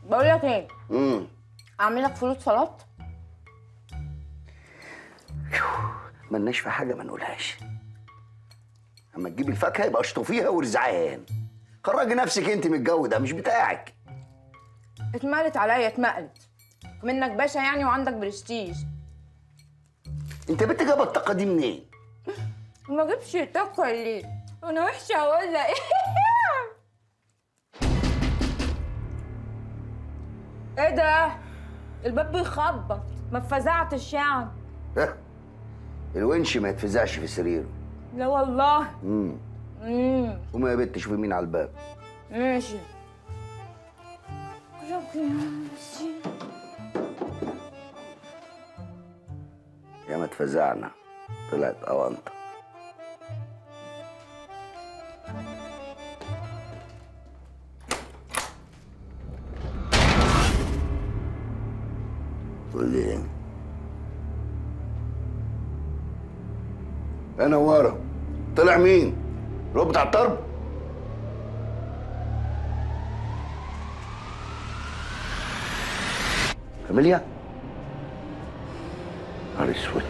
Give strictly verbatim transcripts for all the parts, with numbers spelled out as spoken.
بقول لك ايه؟ امم اعمل لك فروت سلطه. ملناش في حاجه ما نقولهاش. اما تجيبي الفاكهه يبقى اشطفيها ورزعيها. خرجي نفسك انت من الجو ده، مش بتاعك. اتملت عليا اتمقلت منك باشا يعني، وعندك برستيج. انت بنت جايبه الطاقه دي منين؟ ما جبش طاقه ليه؟ انا وحشه ولا ايه؟ ايه ده؟ الباب بيخبط، ما اتفزعتش يعني. ها؟ الونش ما يتفزعش في سريره. لا والله. امم امم قومي يا بنت شوفي مين على الباب. ماشي. يا ما اتفزعنا طلعت اونطه. قول لي ايه؟ انا ورا. طلع مين؟ الواد بتاع الطرب؟ كاميليا؟ نهار اسود.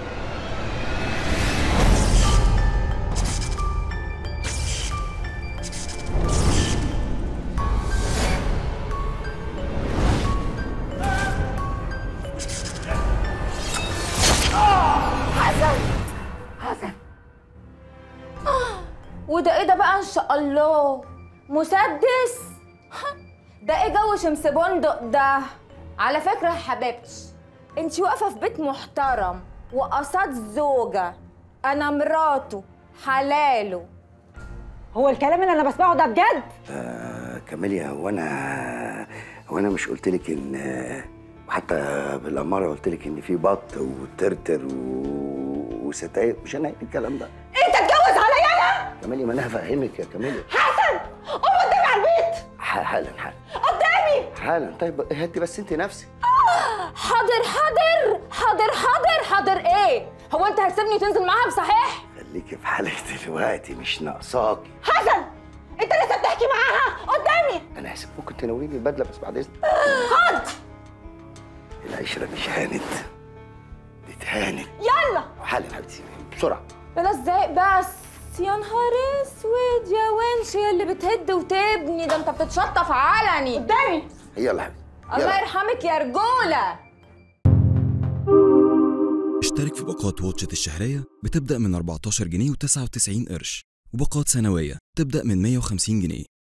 وده ايه ده بقى ان شاء الله؟ مسدس؟ ده ايه جو شمس بندق ده؟ على فكرة يا حبيبتي، انتي واقفة في بيت محترم وقصاد زوجة، انا مراته حلاله. هو الكلام اللي انا بسمعه ده بجد؟ آه كاميليا، هو انا هو انا مش قلت لك ان، وحتى بالاماره قلت لك ان في بط وترتر و... وستاير؟ مش انا الكلام ده. انت اتجوز عليا انا؟ كاميليا ما انا هفهمك يا كاميليا. حسن قوم قدامي على البيت. حالا حالا قدامي حالا. طيب هدي بس انت نفسك. حاضر حاضر حاضر حاضر حاضر. ايه هو انت هتسيبني وتنزل معاها بصحيح؟ خليكي في حالك دلوقتي، مش ناقصاكي. حسن انت لسه بتحكي معاها قدامي. انا اسف، ممكن تناوليني البدله بس بعد اذنك؟ خد. العشره مش هانت، دي اتهانت. يلا حالا حبيبتي بسرعه. ثلاث دقايق بس. يا نهار اسود يا ونش، يا اللي بتهد وتبني ده، انت بتتشطف علني قدامي. يلا حبيبتي. الله يرحمك يا رجوله. اشترك في باقات واتشت الشهرية بتبدأ من أربعتاشر جنيه وتسعة وتسعين قرش، وباقات سنوية تبدأ من مية وخمسين جنيه.